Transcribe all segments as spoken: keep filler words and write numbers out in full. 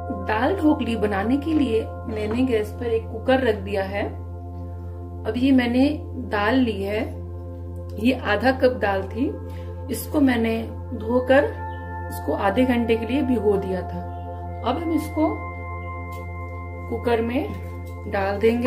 दाल ढोकली बनाने के लिए मैंने गैस पर एक कुकर रख दिया है। अब ये मैंने दाल ली है, ये आधा कप दाल थी। इसको मैंने धोकर इसको आधे घंटे के लिए भिगो दिया था। अब हम इसको कुकर में डाल देंगे।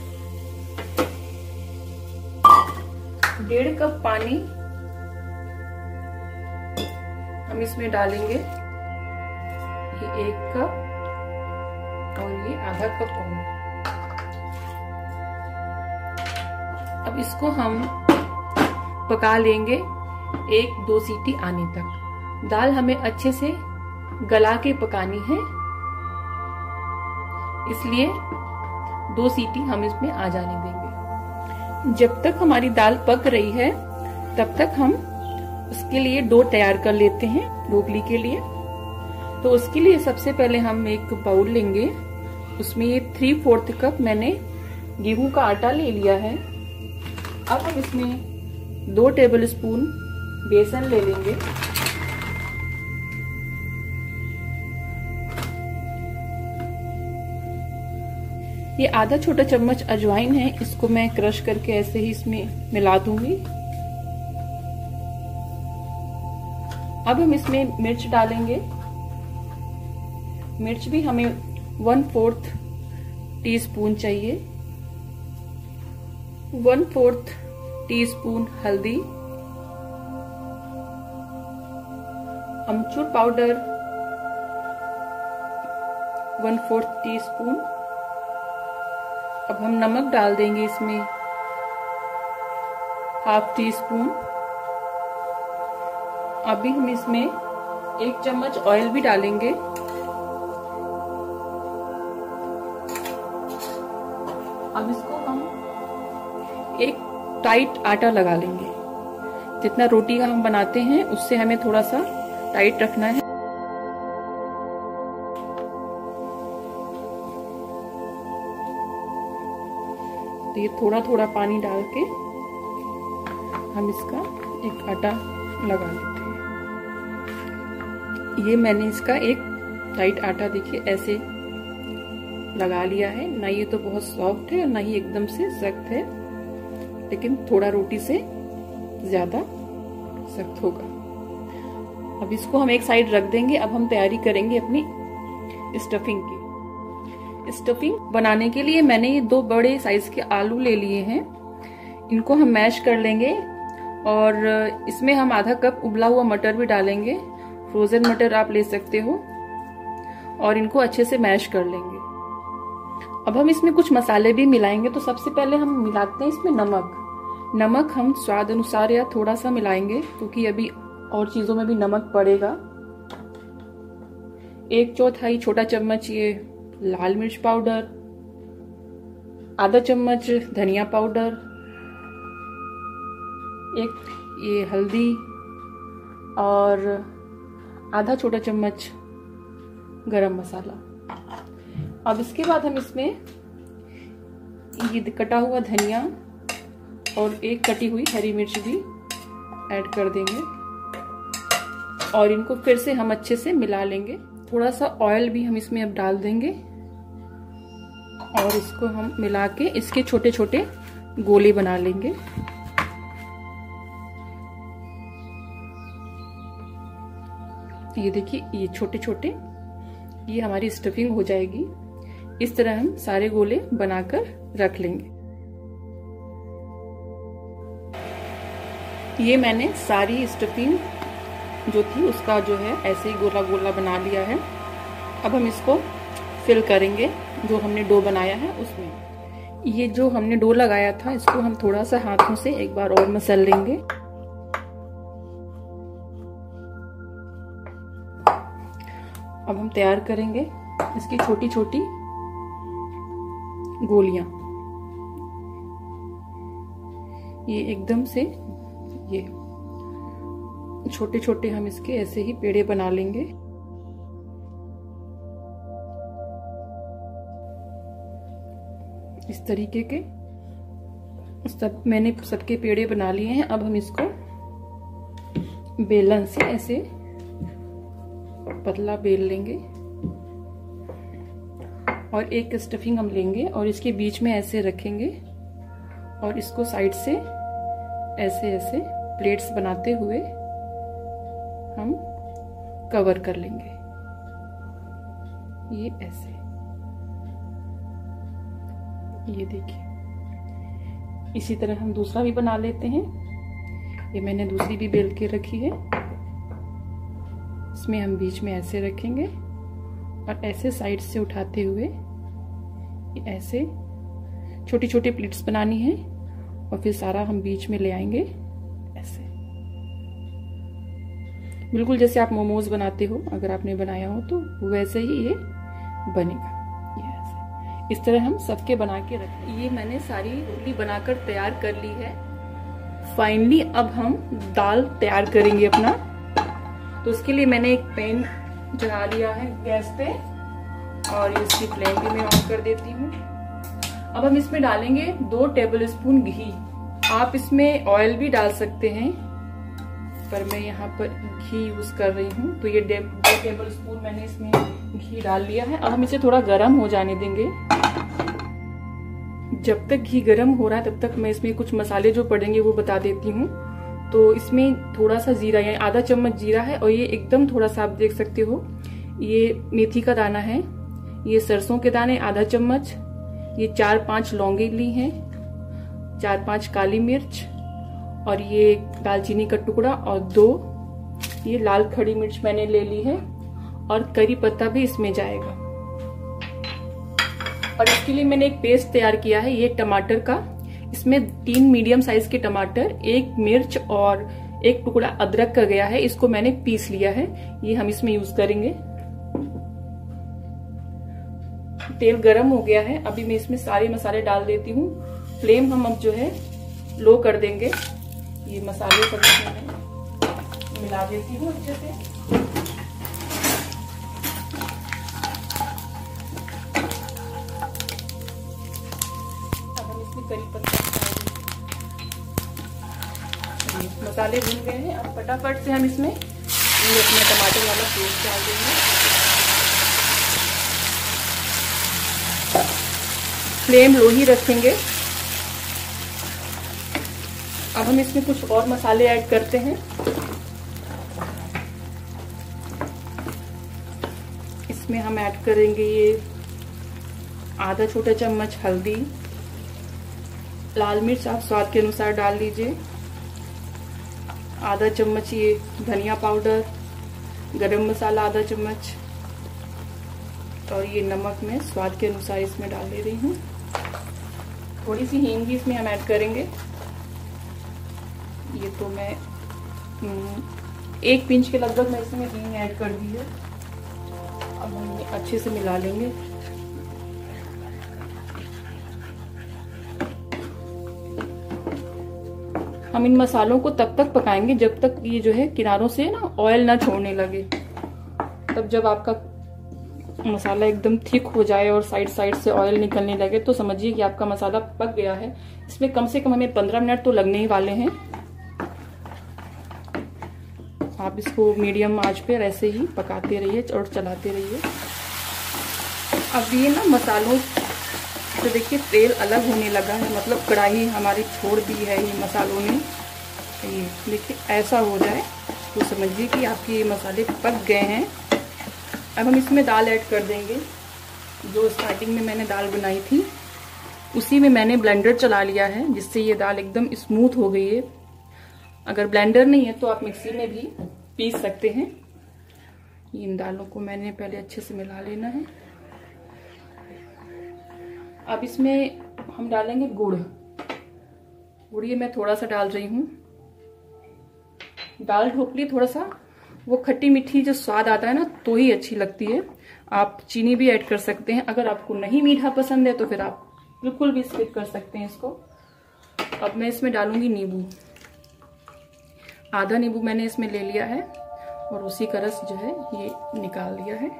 डेढ़ कप पानी हम इसमें डालेंगे, ये एक कप और ये आधा कप और। अब इसको हम पका लेंगे एक दो सीटी आने तक। दाल हमें अच्छे से गला के पकानी है, इसलिए दो सीटी हम इसमें आ जाने देंगे। जब तक हमारी दाल पक रही है तब तक हम उसके लिए डो तैयार कर लेते हैं ढोकली के लिए। तो उसके लिए सबसे पहले हम एक बाउल लेंगे, उसमें ये थ्री फोर्थ कप मैंने गेहूं का आटा ले लिया है। अब हम इसमें दो टेबल स्पून बेसन ले लेंगे। ये आधा छोटा चम्मच अजवाइन है, इसको मैं क्रश करके ऐसे ही इसमें मिला दूंगी। अब हम इसमें मिर्च डालेंगे। मिर्च भी हमें वन फोर्थ टी स्पून चाहिए। वन फोर्थ टी स्पून हल्दी, अमचूर powder one fourth teaspoon. अब हम नमक डाल देंगे इसमें हाफ टी स्पून। अभी हम इसमें एक चम्मच ऑयल भी डालेंगे। अब इसको हम एक टाइट आटा लगा लेंगे। जितना रोटी का हम बनाते हैं उससे हमें थोड़ा सा टाइट रखना है। तो ये थोड़ा थोड़ा पानी डाल के हम इसका एक आटा लगा लेते हैं। ये मैंने इसका एक टाइट आटा देखिए ऐसे लगा लिया है। ना ये तो बहुत सॉफ्ट है और ना ही एकदम से सख्त है, लेकिन थोड़ा रोटी से ज्यादा सख्त होगा। अब इसको हम एक साइड रख देंगे। अब हम तैयारी करेंगे अपनी स्टफिंग की। स्टफिंग बनाने के लिए मैंने ये दो बड़े साइज के आलू ले लिए हैं। इनको हम मैश कर लेंगे और इसमें हम आधा कप उबला हुआ मटर भी डालेंगे। फ्रोजन मटर आप ले सकते हो, और इनको अच्छे से मैश कर लेंगे। अब हम इसमें कुछ मसाले भी मिलाएंगे। तो सबसे पहले हम मिलाते हैं इसमें नमक। नमक हम स्वाद अनुसार या थोड़ा सा मिलाएंगे, क्योंकि अभी और चीजों में भी नमक पड़ेगा। एक चौथाई छोटा चम्मच ये लाल मिर्च पाउडर, आधा चम्मच धनिया पाउडर, एक ये हल्दी और आधा छोटा चम्मच गरम मसाला। अब इसके बाद हम इसमें ये कटा हुआ धनिया और एक कटी हुई हरी मिर्च भी ऐड कर देंगे और इनको फिर से हम अच्छे से मिला लेंगे। थोड़ा सा ऑयल भी हम इसमें अब डाल देंगे और इसको हम मिला के इसके छोटे छोटे गोले बना लेंगे। ये देखिए, ये छोटे छोटे ये हमारी स्टफिंग हो जाएगी। इस तरह हम सारे गोले बनाकर रख लेंगे। ये मैंने सारी स्टफिंग जो थी उसका जो है ऐसे ही गोला गोला बना लिया है। अब हम इसको फिल करेंगे जो हमने डो बनाया है उसमें। ये जो हमने डो लगाया था इसको हम थोड़ा सा हाथों से एक बार और मसल लेंगे। अब हम तैयार करेंगे इसकी छोटी छोटी गोलियां। ये एकदम से ये छोटे छोटे हम इसके ऐसे ही पेड़े बना लेंगे। इस तरीके के सब मैंने सबके पेड़े बना लिए हैं। अब हम इसको बेलन से ऐसे पतला बेल लेंगे और एक स्टफिंग हम लेंगे और इसके बीच में ऐसे रखेंगे और इसको साइड से ऐसे ऐसे प्लेट्स बनाते हुए हम कवर कर लेंगे, ये ऐसे। ये देखिए, इसी तरह हम दूसरा भी बना लेते हैं। ये मैंने दूसरी भी बेल के रखी है। इसमें हम बीच में ऐसे रखेंगे और ऐसे साइड से उठाते हुए ऐसे छोटी छोटी प्लेट्स बनानी है और फिर सारा हम बीच में ले आएंगे ऐसे, बिल्कुल जैसे आप मोमोज बनाते हो, अगर आपने बनाया हो तो वैसे ही ये बनेगा। ये ऐसे इस तरह हम सबके बना के रखें। ये मैंने सारी रोटी बनाकर तैयार कर ली है। फाइनली अब हम दाल तैयार करेंगे अपना। तो उसके लिए मैंने एक पैन चढ़ा लिया है गैस पे और इसकी फ्लेम भी मैं ऑन कर देती हूँ। अब हम इसमें डालेंगे दो टेबल स्पून घी। आप इसमें ऑयल भी डाल सकते हैं, पर मैं यहाँ पर घी यूज कर रही हूँ। तो ये दो टेबल स्पून मैंने इसमें घी डाल लिया है। अब हम इसे थोड़ा गर्म हो जाने देंगे। जब तक घी गर्म हो रहा है तब तक मैं इसमें कुछ मसाले जो पड़ेंगे वो बता देती हूँ। तो इसमें थोड़ा सा जीरा, यानी आधा चम्मच जीरा है और ये एकदम थोड़ा सा आप देख सकते हो, ये मेथी का दाना है, ये सरसों के दाने आधा चम्मच, ये चार पांच लौंगे ली हैं, चार पांच काली मिर्च और ये दालचीनी का टुकड़ा और दो ये लाल खड़ी मिर्च मैंने ले ली है और करी पत्ता भी इसमें जाएगा। और इसके लिए मैंने एक पेस्ट तैयार किया है ये टमाटर का। इसमें तीन मीडियम साइज के टमाटर, एक मिर्च और एक टुकड़ा अदरक का गया है, इसको मैंने पीस लिया है। ये हम इसमें यूज करेंगे। तेल गरम हो गया है, अभी मैं इसमें सारे मसाले डाल देती हूँ। फ्लेम हम अब जो है लो कर देंगे। ये मसाले सब इसमें मिला देती हूँ अच्छे से। अब हम इसमें करी पत्ता, मसाले भून गए हैं। अब फटाफट से हम इसमें ये अपना टमाटर वाला पेस्ट डाल देंगे। फ्लेम लो ही रखेंगे। अब हम इसमें कुछ और मसाले ऐड करते हैं। इसमें हम ऐड करेंगे ये आधा छोटा चम्मच हल्दी, लाल मिर्च आप स्वाद के अनुसार डाल लीजिए, आधा चम्मच ये धनिया पाउडर, गरम मसाला आधा चम्मच और ये नमक मैं स्वाद के अनुसार इसमें डाल दे रही हूँ। थोड़ी सी हींग भी इसमें हम ऐड करेंगे। ये तो मैं एक पिंच के लगभग मैं इसमें हींग ऐड कर दी है। अब हम ये अच्छे से मिला लेंगे। हम इन मसालों को तब तक पकाएंगे जब तक ये जो है किनारों से ना ऑयल ना छोड़ने लगे। तब जब आपका मसाला एकदम थिक हो जाए और साइड साइड से ऑयल निकलने लगे तो समझिए कि आपका मसाला पक गया है। इसमें कम से कम हमें पंद्रह मिनट तो लगने ही वाले हैं। आप इसको मीडियम आंच पे ऐसे ही पकाते रहिए और चलाते रहिए। अब ये ना मसालों तो देखिए तेल अलग होने लगा है, मतलब कढ़ाई हमारी छोड़ दी है ये मसालों ने। ये देखिए ऐसा हो जाए तो समझिए कि आपके ये मसाले पक गए हैं। अब हम इसमें दाल ऐड कर देंगे। जो स्टार्टिंग में मैंने दाल बनाई थी उसी में मैंने ब्लेंडर चला लिया है, जिससे ये दाल एकदम स्मूथ हो गई है। अगर ब्लेंडर नहीं है तो आप मिक्सी में भी पीस सकते हैं। इन दालों को मैंने पहले अच्छे से मिला लेना है। अब इसमें हम डालेंगे गुड़। गुड़ ये मैं थोड़ा सा डाल रही हूँ। दाल ढोकली थोड़ा सा वो खट्टी मीठी जो स्वाद आता है ना तो ही अच्छी लगती है। आप चीनी भी ऐड कर सकते हैं। अगर आपको नहीं मीठा पसंद है तो फिर आप बिल्कुल भी स्किप कर सकते हैं इसको। अब मैं इसमें डालूंगी नींबू। आधा नींबू मैंने इसमें ले लिया है और उसी का रस जो है ये निकाल लिया है।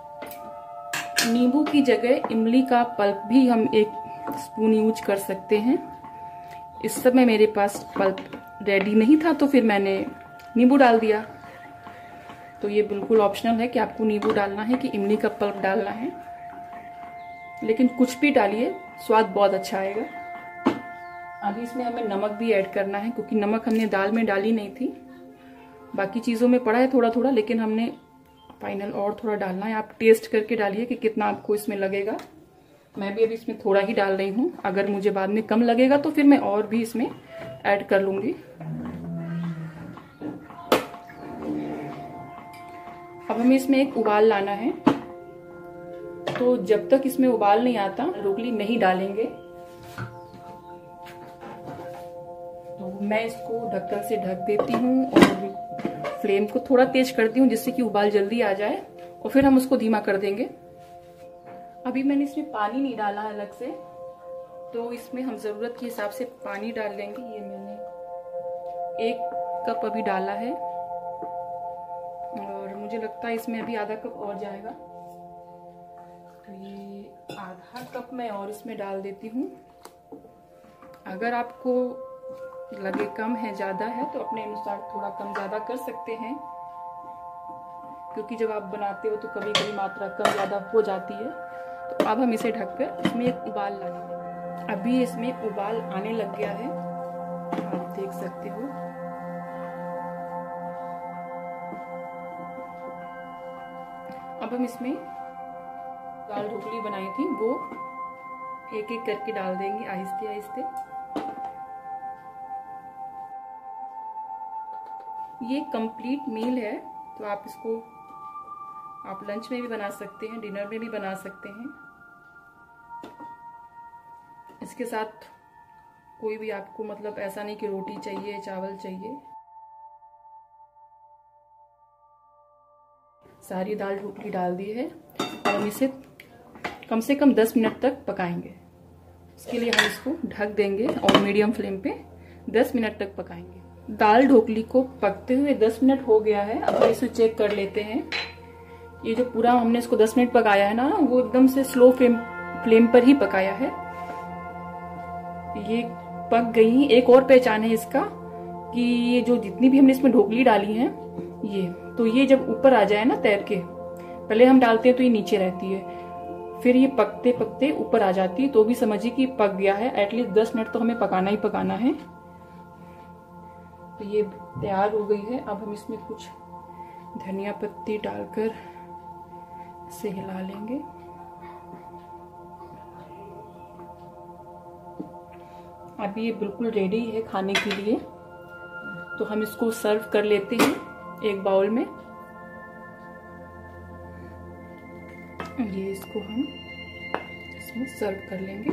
नींबू की जगह इमली का पल्प भी हम एक स्पून यूज कर सकते हैं। इस समय मेरे पास पल्प रेडी नहीं था तो फिर मैंने नींबू डाल दिया। तो ये बिल्कुल ऑप्शनल है कि आपको नींबू डालना है कि इमली का पल्प डालना है। लेकिन कुछ भी डालिए स्वाद बहुत अच्छा आएगा। अभी इसमें हमें नमक भी ऐड करना है, क्योंकि नमक हमने दाल में डाली नहीं थी, बाकी चीज़ों में पड़ा है थोड़ा थोड़ा, लेकिन हमने फाइनल और थोड़ा डालना है। आप टेस्ट करके डालिए कि कितना आपको इसमें लगेगा। मैं भी अभी इसमें थोड़ा ही डाल रही हूँ, अगर मुझे बाद में कम लगेगा तो फिर मैं और भी इसमें ऐड कर लूँगी। अब हमें इसमें एक उबाल लाना है, तो जब तक इसमें उबाल नहीं आता ढोकली नहीं डालेंगे। तो मैं इसको ढक्कन से ढक देती हूँ और फ्लेम को थोड़ा तेज करती हूँ, जिससे कि उबाल जल्दी आ जाए, और फिर हम उसको धीमा कर देंगे। अभी मैंने इसमें पानी नहीं डाला है अलग से, तो इसमें हम जरूरत के हिसाब से पानी डाल लेंगे। ये मैंने एक कप अभी डाला है, और मुझे लगता है इसमें अभी आधा कप और जाएगा, तो ये आधा कप मैं और इसमें डाल देती हूँ। अगर आपको लगे कम है ज़्यादा है तो अपने अनुसार थोड़ा कम ज़्यादा कर सकते हैं, क्योंकि जब आप बनाते हो तो कभी कभी मात्रा कम ज़्यादा हो जाती है। तो अब हम इसे ढककर इसमें एक उबाल लाएंगे। अभी इसमें उबाल आने लग गया है, आप देख सकते हो। अब हम इसमें दाल ढोकली बनाई थी वो एक एक करके डाल देंगे आहिस्ते आहिस्ते। ये कंप्लीट मील है, तो आप इसको आप लंच में भी बना सकते हैं, डिनर में भी बना सकते हैं। इसके साथ कोई भी आपको मतलब ऐसा नहीं कि रोटी चाहिए चावल चाहिए। सारी दाल ढोकली डाल दी है और हम इसे कम से कम दस मिनट तक पकाएंगे। इसके लिए हम इसको ढक देंगे और मीडियम फ्लेम पे दस मिनट तक पकाएंगे। दाल ढोकली को पकते हुए दस मिनट हो गया है। अब हम इसे चेक कर लेते हैं। ये जो पूरा हमने इसको दस मिनट पकाया है ना, वो एकदम से स्लो फ्लेम फ्लेम पर ही पकाया है। ये पक गई। एक और पहचान है इसका कि ये जो जितनी भी हमने इसमें ढोकली डाली है, ये तो ये जब ऊपर आ जाए ना तैर के, पहले हम डालते हैं तो ये नीचे रहती है, फिर ये पकते पकते ऊपर आ जाती है, तो भी समझिए कि पक गया है। एटलीस्ट दस मिनट तो हमें पकाना ही पकाना है। तो ये तैयार हो गई है। अब हम इसमें कुछ धनिया पत्ती डालकर इसे हिला लेंगे। अभी ये बिल्कुल रेडी है खाने के लिए, तो हम इसको सर्व कर लेते हैं एक बाउल में। ये इसको हम इसमें सर्व कर लेंगे।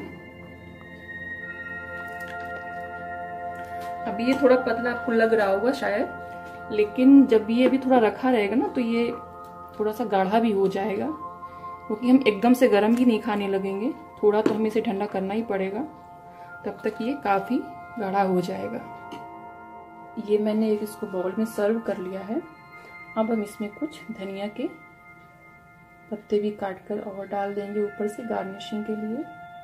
अभी ये थोड़ा पतला आपको लग रहा होगा शायद, लेकिन जब ये अभी थोड़ा रखा रहेगा ना तो ये थोड़ा सा गाढ़ा भी हो जाएगा, क्योंकि हम एकदम से गर्म भी नहीं खाने लगेंगे। थोड़ा तो हमें इसे ठंडा करना ही पड़ेगा, तब तक ये काफी गाढ़ा हो जाएगा। ये मैंने एक इसको बाउल में सर्व कर लिया है। अब हम इसमें कुछ धनिया के पत्ते भी काटकर और डाल देंगे ऊपर से गार्निशिंग के लिए।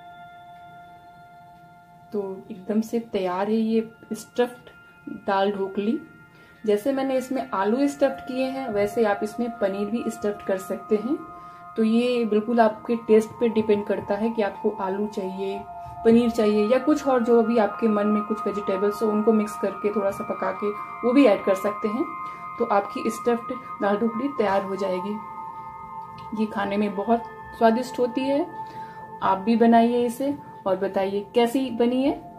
तो एकदम से तैयार है ये स्टफ्ड दाल ढोकली। जैसे मैंने इसमें आलू स्टफ्ड किए हैं, वैसे आप इसमें पनीर भी स्टफ्ड कर सकते हैं। तो ये बिल्कुल आपके टेस्ट पे डिपेंड करता है कि आपको आलू चाहिए, पनीर चाहिए, या कुछ और जो भी आपके मन में कुछ वेजिटेबल्स हो उनको मिक्स करके थोड़ा सा पका के वो भी ऐड कर सकते हैं। तो आपकी स्टफ्ड दाल ढोकली तैयार हो जाएगी। ये खाने में बहुत स्वादिष्ट होती है। आप भी बनाइए इसे और बताइए कैसी बनी है।